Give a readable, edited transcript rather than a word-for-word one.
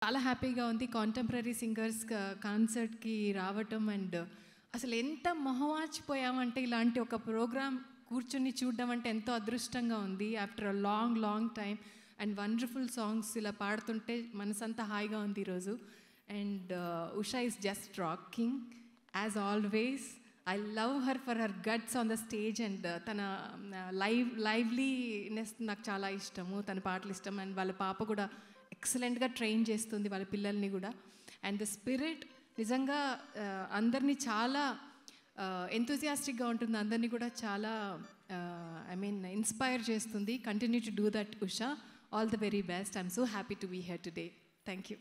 చాలా హ్యాపీగా ఉంది కాంటెంపరీ సింగర్స్ కాన్సర్ట్కి రావటం. అండ్ అసలు ఎంత మొహమాచిపోయామంటే ఇలాంటి ఒక ప్రోగ్రామ్ కూర్చొని చూడడం అంటే ఎంతో అదృష్టంగా ఉంది. After a long time and wonderful songs ఇలా పాడుతుంటే మనసంతా హాయిగా ఉంది ఈరోజు. And Usha is just rocking as always. I love her for her guts on the stage and తన లైవ్లీనెస్ నాకు చాలా ఇష్టము. తన పాటలు ఇష్టం. అండ్ వాళ్ళ పాప కూడా ఎక్సలెంట్గా ట్రైన్ చేస్తుంది వాళ్ళ పిల్లల్ని కూడా. అండ్ ద స్పిరిట్ నిజంగా అందరినీ చాలా ఎంతూజియాస్టిక్గా ఉంటుంది. అందరినీ కూడా చాలా ఇన్స్పైర్ చేస్తుంది. Continue to do that Usha. All the very best. I'm so happy to be here today. Thank you.